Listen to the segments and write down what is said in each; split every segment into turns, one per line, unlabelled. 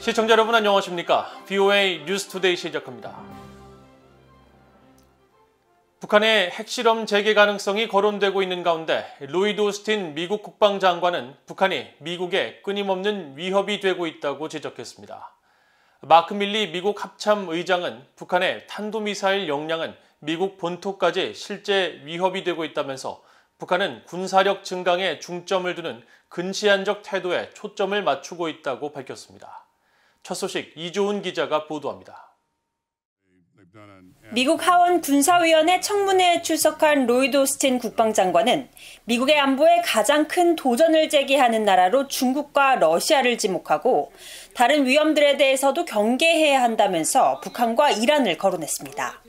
시청자 여러분 안녕하십니까? VOA 뉴스투데이 시작합니다. 북한의 핵실험 재개 가능성이 거론되고 있는 가운데 로이드 오스틴 미국 국방장관은 북한이 미국에 끊임없는 위협이 되고 있다고 지적했습니다. 마크 밀리 미국 합참의장은 북한의 탄도미사일 역량은 미국 본토까지 실제 위협이 되고 있다면서 북한은 군사력 증강에 중점을 두는 근시안적 태도에 초점을 맞추고 있다고 밝혔습니다. 첫 소식 이조은 기자가 보도합니다.
미국 하원 군사위원회 청문회에 출석한 로이드 오스틴 국방장관은 미국의 안보에 가장 큰 도전을 제기하는 나라로 중국과 러시아를 지목하고 다른 위험들에 대해서도 경계해야 한다면서 북한과 이란을 거론했습니다.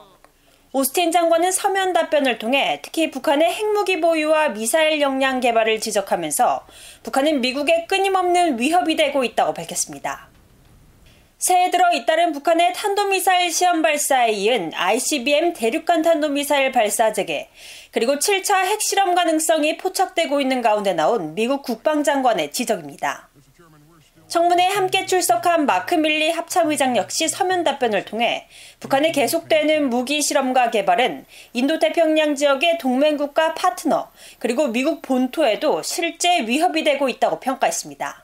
오스틴 장관은 서면 답변을 통해 특히 북한의 핵무기 보유와 미사일 역량 개발을 지적하면서 북한은 미국에 끊임없는 위협이 되고 있다고 밝혔습니다. 새해 들어 잇따른 북한의 탄도미사일 시험 발사에 이은 ICBM 대륙간 탄도미사일 발사 재개, 그리고 7차 핵실험 가능성이 포착되고 있는 가운데 나온 미국 국방장관의 지적입니다. 청문회에 함께 출석한 마크 밀리 합참의장 역시 서면 답변을 통해 북한의 계속되는 무기 실험과 개발은 인도태평양 지역의 동맹국가 파트너, 그리고 미국 본토에도 실제 위협이 되고 있다고 평가했습니다.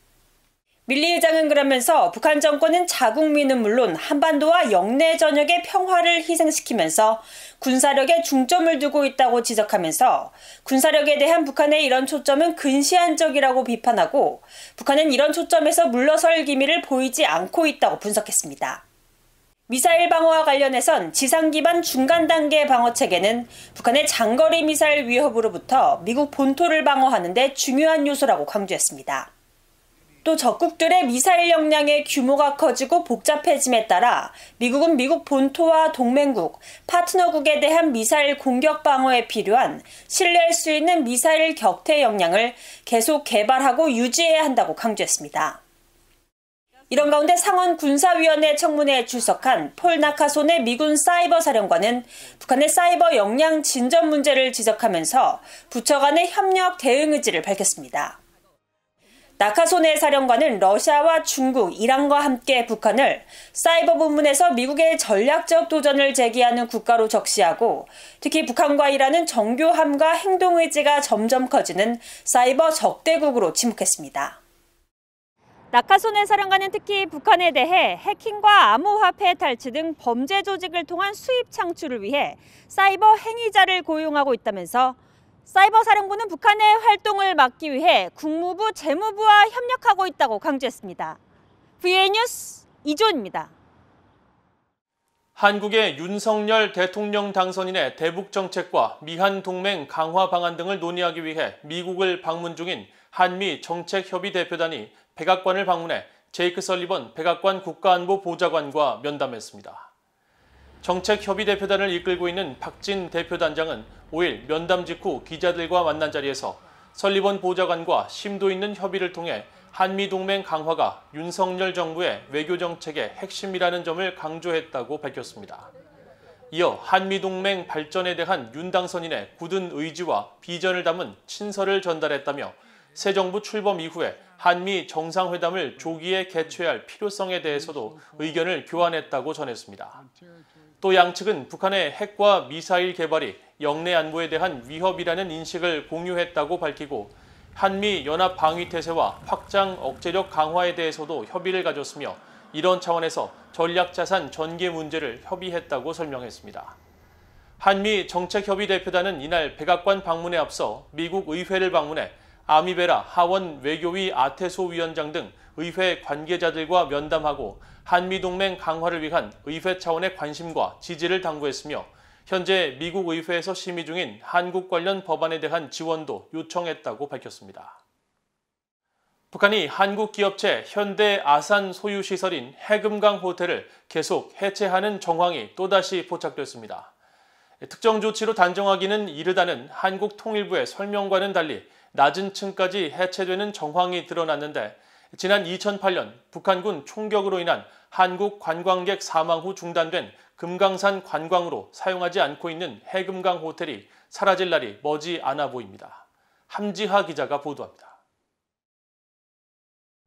밀리 의장은 그러면서 북한 정권은 자국민은 물론 한반도와 영내 전역의 평화를 희생시키면서 군사력에 중점을 두고 있다고 지적하면서 군사력에 대한 북한의 이런 초점은 근시안적이라고 비판하고 북한은 이런 초점에서 물러설 기미를 보이지 않고 있다고 분석했습니다. 미사일 방어와 관련해선 지상 기반 중간 단계 방어 체계는 북한의 장거리 미사일 위협으로부터 미국 본토를 방어하는 데 중요한 요소라고 강조했습니다. 또 적국들의 미사일 역량의 규모가 커지고 복잡해짐에 따라 미국은 미국 본토와 동맹국, 파트너국에 대한 미사일 공격 방어에 필요한 신뢰할 수 있는 미사일 격퇴 역량을 계속 개발하고 유지해야 한다고 강조했습니다. 이런 가운데 상원 군사위원회 청문회에 출석한 폴 나카손의 미군 사이버 사령관은 북한의 사이버 역량 진전 문제를 지적하면서 부처 간의 협력 대응 의지를 밝혔습니다. 나카손의 사령관은 러시아와 중국, 이란과 함께 북한을 사이버 부문에서 미국의 전략적 도전을 제기하는 국가로 적시하고 특히 북한과 이란은 정교함과 행동 의지가 점점 커지는 사이버 적대국으로 지목했습니다. 나카손의 사령관은 특히 북한에 대해 해킹과 암호화폐 탈취 등 범죄 조직을 통한 수입 창출을 위해 사이버 행위자를 고용하고 있다면서 사이버 사령부는 북한의 활동을 막기 위해 국무부, 재무부와 협력하고 있다고 강조했습니다. VOA 뉴스 이조은입니다.
한국의 윤석열 대통령 당선인의 대북 정책과 미한 동맹 강화 방안 등을 논의하기 위해 미국을 방문 중인 한미 정책협의 대표단이 백악관을 방문해 제이크 설리번 백악관 국가안보 보좌관과 면담했습니다. 정책협의 대표단을 이끌고 있는 박진 대표단장은 5일 면담 직후 기자들과 만난 자리에서 설리번 보좌관과 심도 있는 협의를 통해 한미동맹 강화가 윤석열 정부의 외교정책의 핵심이라는 점을 강조했다고 밝혔습니다. 이어 한미동맹 발전에 대한 윤 당선인의 굳은 의지와 비전을 담은 친서를 전달했다며 새 정부 출범 이후에 한미 정상회담을 조기에 개최할 필요성에 대해서도 의견을 교환했다고 전했습니다. 또 양측은 북한의 핵과 미사일 개발이 영내 안보에 대한 위협이라는 인식을 공유했다고 밝히고 한미 연합 방위 태세와 확장 억제력 강화에 대해서도 협의를 가졌으며 이런 차원에서 전략자산 전개 문제를 협의했다고 설명했습니다. 한미 정책협의 대표단은 이날 백악관 방문에 앞서 미국 의회를 방문해 아미베라 하원 외교위 아테소 위원장 등 의회 관계자들과 면담하고 한미동맹 강화를 위한 의회 차원의 관심과 지지를 당부했으며 현재 미국 의회에서 심의 중인 한국 관련 법안에 대한 지원도 요청했다고 밝혔습니다. 북한이 한국 기업체 현대 아산 소유 시설인 해금강 호텔을 계속 해체하는 정황이 또다시 포착됐습니다. 특정 조치로 단정하기는 이르다는 한국 통일부의 설명과는 달리 낮은 층까지 해체되는 정황이 드러났는데 지난 2008년 북한군 총격으로 인한 한국 관광객 사망 후 중단된 금강산 관광으로 사용하지 않고 있는 해금강 호텔이 사라질 날이 머지 않아 보입니다. 함지하 기자가 보도합니다.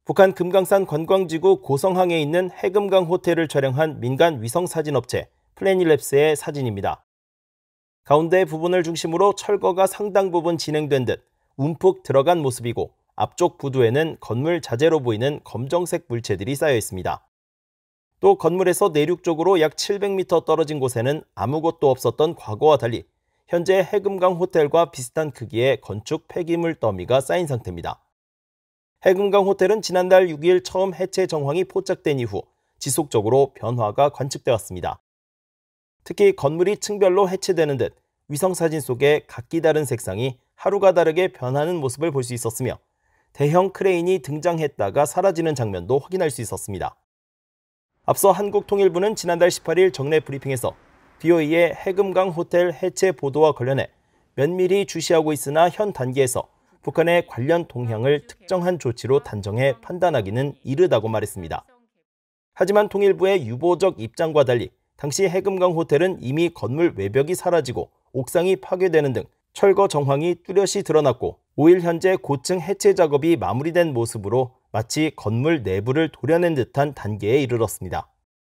북한 금강산 관광지구 고성항에 있는 해금강 호텔을 촬영한 민간 위성사진업체 플래닛랩스의 사진입니다. 가운데 부분을 중심으로 철거가 상당 부분 진행된 듯 움푹 들어간 모습이고 앞쪽 부두에는 건물 자재로 보이는 검정색 물체들이 쌓여 있습니다. 또 건물에서 내륙 쪽으로 약 700m 떨어진 곳에는 아무것도 없었던 과거와 달리 현재 해금강 호텔과 비슷한 크기의 건축 폐기물 더미가 쌓인 상태입니다. 해금강 호텔은 지난달 6일 처음 해체 정황이 포착된 이후 지속적으로 변화가 관측돼 왔습니다. 특히 건물이 층별로 해체되는 듯 위성사진 속에 각기 다른 색상이 하루가 다르게 변하는 모습을 볼 수 있었으며 대형 크레인이 등장했다가 사라지는 장면도 확인할 수 있었습니다. 앞서 한국통일부는 지난달 18일 정례 브리핑에서 BOE의 해금강 호텔 해체 보도와 관련해 면밀히 주시하고 있으나 현 단계에서 북한의 관련 동향을 특정한 조치로 단정해 판단하기는 이르다고 말했습니다. 하지만 통일부의 유보적 입장과 달리 당시 해금강 호텔은 이미 건물 외벽이 사라지고 옥상이 파괴되는 등 철거 정황이 뚜렷이 드러났고 5일 현재 고층 해체 작업이 마무리된 모습으로 마치 건물 내부를 도려낸 듯한 단계에 이르렀습니다.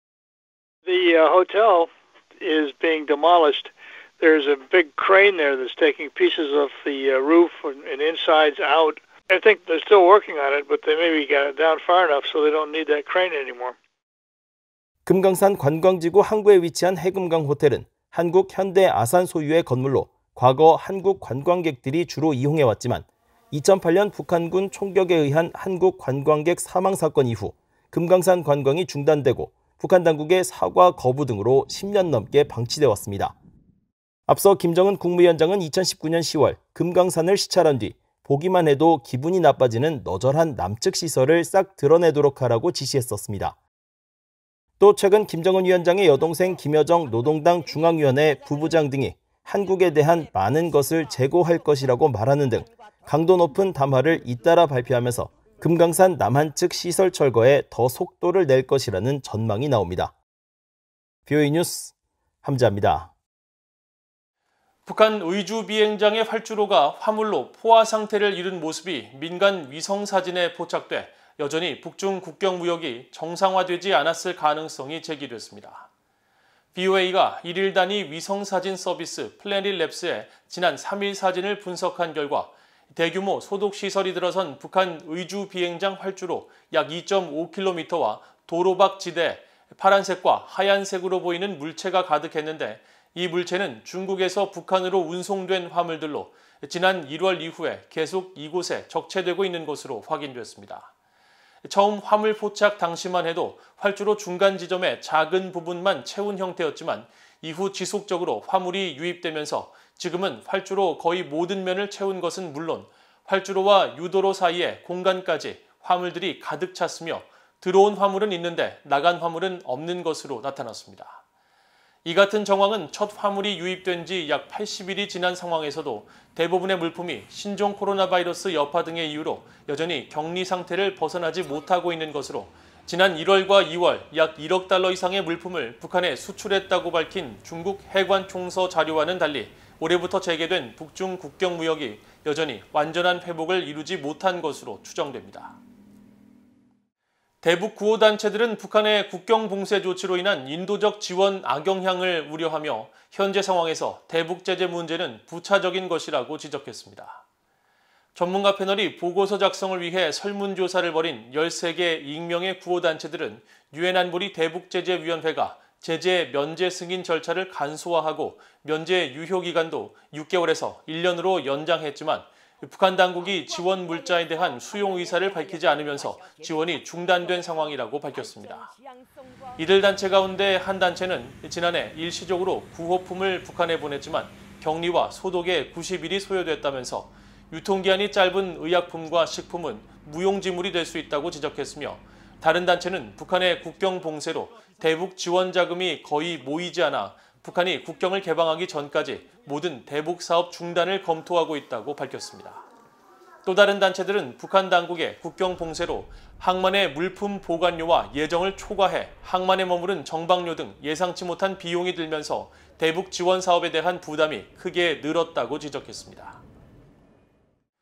The hotel is being demolished. There's a big crane there that's taking pieces of the roof and insides out. I think they're still working on it, but they maybe got it down far enough so they don't need that crane anymore.
금강산 관광지구 항구에 위치한 해금강 호텔은 한국 현대 아산 소유의 건물로 과거 한국 관광객들이 주로 이용해왔지만 2008년 북한군 총격에 의한 한국 관광객 사망 사건 이후 금강산 관광이 중단되고 북한 당국의 사과 거부 등으로 10년 넘게 방치돼 왔습니다. 앞서 김정은 국무위원장은 2019년 10월 금강산을 시찰한 뒤 보기만 해도 기분이 나빠지는 너절한 남측 시설을 싹 드러내도록 하라고 지시했었습니다. 또 최근 김정은 위원장의 여동생 김여정 노동당 중앙위원회 부부장 등이 한국에 대한 많은 것을 재고할 것이라고 말하는 등 강도 높은 담화를 잇따라 발표하면서 금강산 남한 측 시설 철거에 더 속도를 낼 것이라는 전망이 나옵니다. BOE 뉴스 함자입니다.
북한 의주 비행장의 활주로가 화물로 포화 상태를 잃은 모습이 민간 위성사진에 포착돼 여전히 북중 국경 무역이 정상화되지 않았을 가능성이 제기됐습니다. BOA가 1일 단위 위성사진 서비스 플래닛랩스의 지난 3일 사진을 분석한 결과 대규모 소독시설이 들어선 북한 의주 비행장 활주로 약 2.5km와 도로박 지대에 파란색과 하얀색으로 보이는 물체가 가득했는데 이 물체는 중국에서 북한으로 운송된 화물들로 지난 1월 이후에 계속 이곳에 적체되고 있는 것으로 확인됐습니다. 처음 화물 포착 당시만 해도 활주로 중간 지점에 작은 부분만 채운 형태였지만 이후 지속적으로 화물이 유입되면서 지금은 활주로 거의 모든 면을 채운 것은 물론 활주로와 유도로 사이에 공간까지 화물들이 가득 찼으며 들어온 화물은 있는데 나간 화물은 없는 것으로 나타났습니다. 이 같은 정황은 첫 화물이 유입된 지 약 80일이 지난 상황에서도 대부분의 물품이 신종 코로나 바이러스 여파 등의 이유로 여전히 격리 상태를 벗어나지 못하고 있는 것으로 지난 1월과 2월 약 1억 달러 이상의 물품을 북한에 수출했다고 밝힌 중국 해관 총서 자료와는 달리 올해부터 재개된 북중 국경 무역이 여전히 완전한 회복을 이루지 못한 것으로 추정됩니다. 대북 구호단체들은 북한의 국경 봉쇄 조치로 인한 인도적 지원 악영향을 우려하며 현재 상황에서 대북 제재 문제는 부차적인 것이라고 지적했습니다. 전문가 패널이 보고서 작성을 위해 설문조사를 벌인 13개 익명의 구호단체들은 유엔 안보리 대북제재위원회가 제재 면제 승인 절차를 간소화하고 면제 유효 기간도 6개월에서 1년으로 연장했지만 북한 당국이 지원 물자에 대한 수용 의사를 밝히지 않으면서 지원이 중단된 상황이라고 밝혔습니다. 이들 단체 가운데 한 단체는 지난해 일시적으로 구호품을 북한에 보냈지만 격리와 소독에 90일이 소요됐다면서 유통기한이 짧은 의약품과 식품은 무용지물이 될 수 있다고 지적했으며 다른 단체는 북한의 국경 봉쇄로 대북 지원 자금이 거의 모이지 않아 북한이 국경을 개방하기 전까지 모든 대북 사업 중단을 검토하고 있다고 밝혔습니다. 또 다른 단체들은 북한 당국의 국경 봉쇄로 항만의 물품 보관료와 예정을 초과해 항만에 머무른 정박료 등 예상치 못한 비용이 들면서 대북 지원 사업에 대한 부담이 크게 늘었다고 지적했습니다.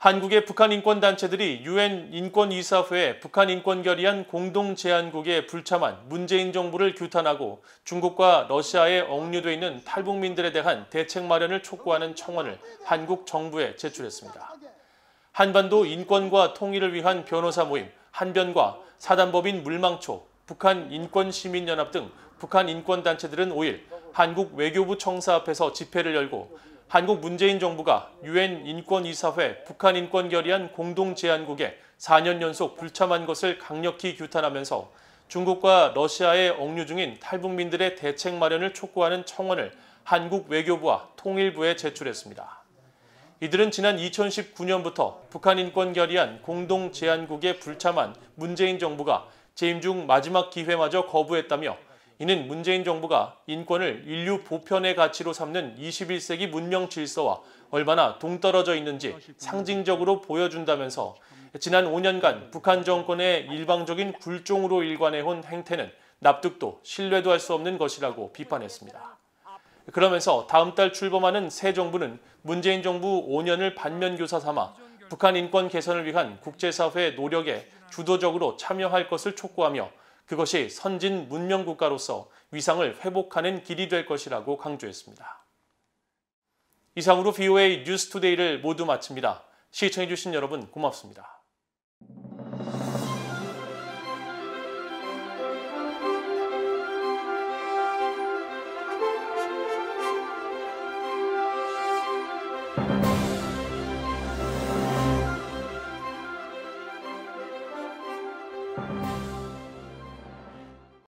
한국의 북한 인권단체들이 UN 인권이사회에 북한 인권 결의안 공동 제안국에 불참한 문재인 정부를 규탄하고 중국과 러시아에 억류돼 있는 탈북민들에 대한 대책 마련을 촉구하는 청원을 한국 정부에 제출했습니다. 한반도 인권과 통일을 위한 변호사 모임 한변과 사단법인 물망초, 북한 인권시민연합 등 북한 인권단체들은 5일 한국 외교부 청사 앞에서 집회를 열고 한국 문재인 정부가 UN 인권이사회 북한 인권 결의안 공동 제안국에 4년 연속 불참한 것을 강력히 규탄하면서 중국과 러시아에 억류 중인 탈북민들의 대책 마련을 촉구하는 청원을 한국 외교부와 통일부에 제출했습니다. 이들은 지난 2019년부터 북한 인권 결의안 공동 제안국에 불참한 문재인 정부가 재임 중 마지막 기회마저 거부했다며 이는 문재인 정부가 인권을 인류 보편의 가치로 삼는 21세기 문명 질서와 얼마나 동떨어져 있는지 상징적으로 보여준다면서 지난 5년간 북한 정권의 일방적인 굴종으로 일관해온 행태는 납득도 신뢰도 할 수 없는 것이라고 비판했습니다. 그러면서 다음 달 출범하는 새 정부는 문재인 정부 5년을 반면교사 삼아 북한 인권 개선을 위한 국제사회 노력에 주도적으로 참여할 것을 촉구하며 그것이 선진 문명 국가로서 위상을 회복하는 길이 될 것이라고 강조했습니다. 이상으로 VOA 뉴스투데이를 모두 마칩니다. 시청해주신 여러분 고맙습니다.